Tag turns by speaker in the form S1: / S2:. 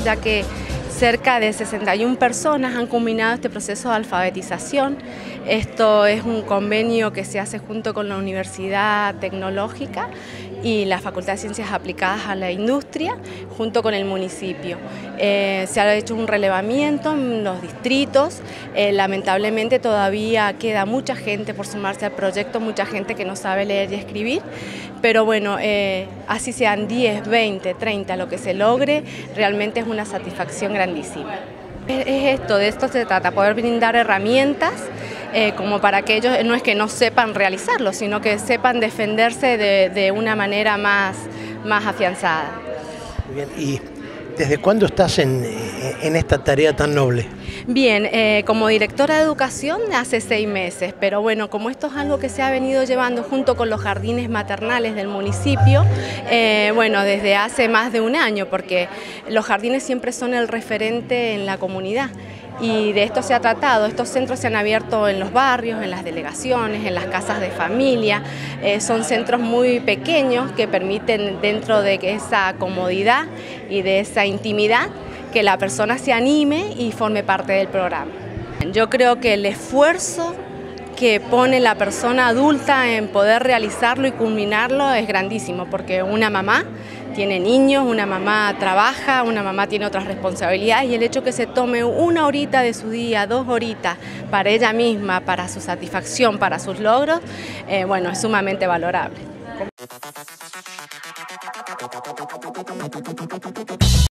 S1: ya que cerca de 61 personas han culminado este proceso de alfabetización. Esto es un convenio que se hace junto con la Universidad Tecnológica y la Facultad de Ciencias Aplicadas a la Industria, junto con el municipio. Se ha hecho un relevamiento en los distritos. Lamentablemente todavía queda mucha gente por sumarse al proyecto, mucha gente que no sabe leer y escribir, pero bueno, así sean 10, 20, 30, lo que se logre, realmente es una satisfacción grandísima. De esto se trata, poder brindar herramientas como para que ellos no es que no sepan realizarlo, sino que sepan defenderse de una manera más afianzada.
S2: Muy bien, ¿y desde cuándo estás en esta tarea tan noble?
S1: Bien, como directora de educación hace 6 meses, pero bueno, como esto es algo que se ha venido llevando junto con los jardines maternales del municipio, bueno, desde hace más de un año, porque los jardines siempre son el referente en la comunidad. Y de esto se ha tratado. Estos centros se han abierto en los barrios, en las delegaciones, en las casas de familia. Son centros muy pequeños que permiten, dentro de esa comodidad y de esa intimidad, que la persona se anime y forme parte del programa. Yo creo que el esfuerzo que pone la persona adulta en poder realizarlo y culminarlo es grandísimo, porque una mamá tiene niños, una mamá trabaja, una mamá tiene otras responsabilidades, y el hecho que se tome 1 horita de su día, 2 horitas para ella misma, para su satisfacción, para sus logros, bueno, es sumamente valorable.